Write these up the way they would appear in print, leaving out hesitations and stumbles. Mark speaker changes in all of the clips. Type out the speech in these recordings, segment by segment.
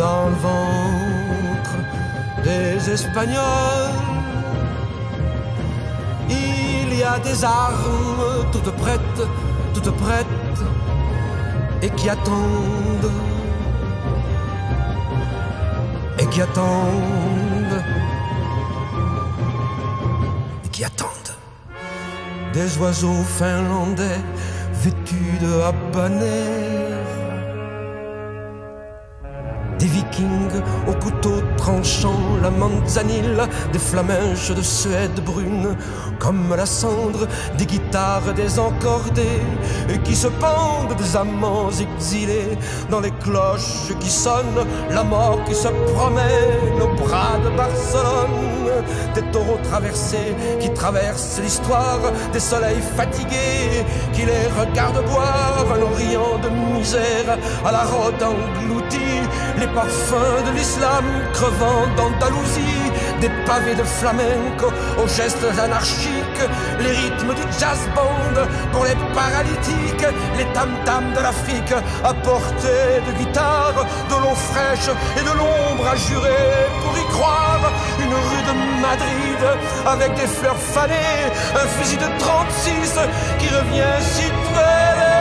Speaker 1: dans le ventre des Espagnols. Il y a des armes toutes prêtes, et qui attendent, et qui attendent, et qui attendent. Des oiseaux finlandais vêtus de habanères, des vikings au couteau tranchant la manzanille, des flaminges de Suède brune comme la cendre, des guitares désencordées et qui se pendent, des amants exilés dans les cloches qui sonnent, la mort qui se promène au bras de Barcelone, des taureaux traversés qui traversent l'histoire, des soleils fatigués qui les regardent boire un orient de misère à la rôde engloutie, les parfums de l'islam crevant d'Andalousie, des pavés de flamenco aux gestes anarchiques, les rythmes du jazz band pour les paralytiques, les tam-tams de l'Afrique à portée de guitare, de l'eau fraîche et de l'ombre à jurer pour y croire, une rue de Madrid avec des fleurs fanées, un fusil de 36 qui revient si près.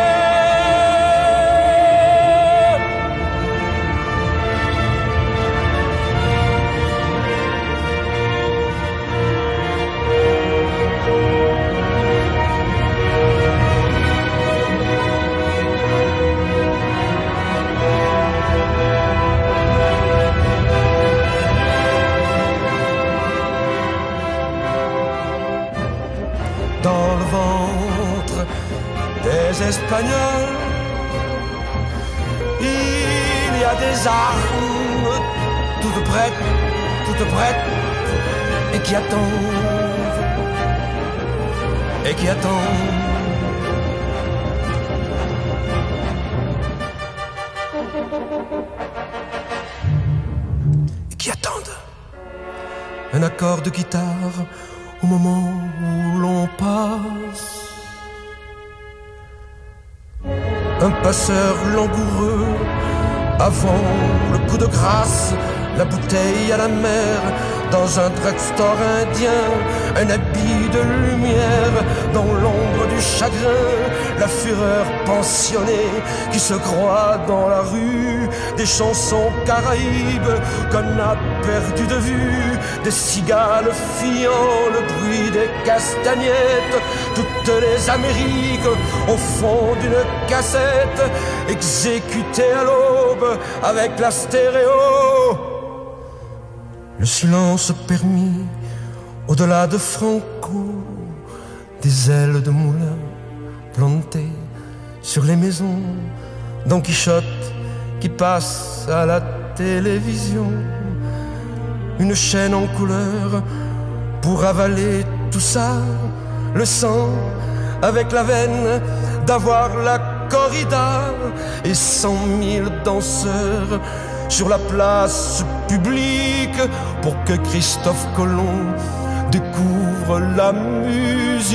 Speaker 1: Dans le ventre des Espagnols, il y a des armes toutes prêtes, et qui attendent, et qui attendent. Et qui attendent un accord de guitare au moment où l'on passe, un passeur langoureux avant le coup de grâce, la bouteille à la mer dans un drugstore indien, un habit de lumière dans l'ombre du chagrin, la fureur pensionnée qui se croit dans la rue, des chansons caraïbes qu'on a perdu de vue, des cigales fuyant le bruit des castagnettes, toutes les Amériques au fond d'une cassette, exécutées à l'aube avec la stéréo. Le silence permis au-delà de Franco, des ailes de moulin plantées sur les maisons, Don Quichotte qui passe à la télévision, une chaîne en couleur pour avaler tout ça, le sang avec la veine d'avoir la corrida et 100 000 danseurs sur la place publique pour que Christophe Colomb découvre la musique.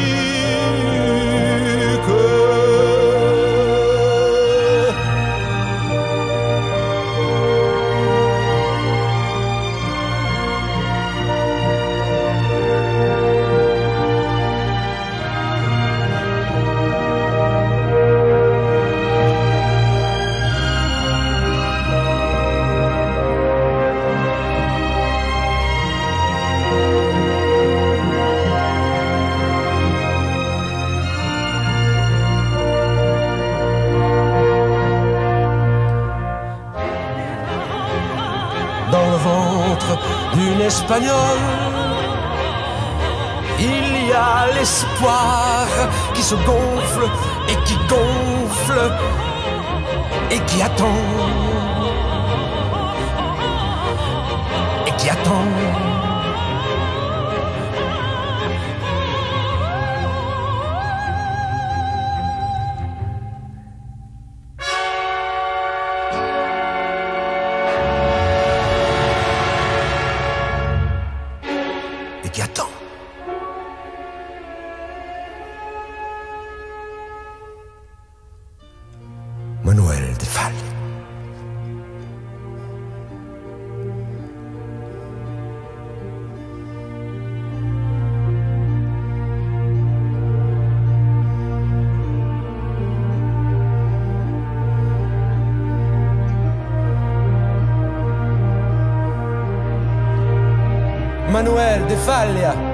Speaker 1: Dans le ventre d'une Espagnole, il y a l'espoir qui se gonfle et qui gonfle et qui attend, et qui attend. Qui attend. Manuel de Falla. Manuel de Falla.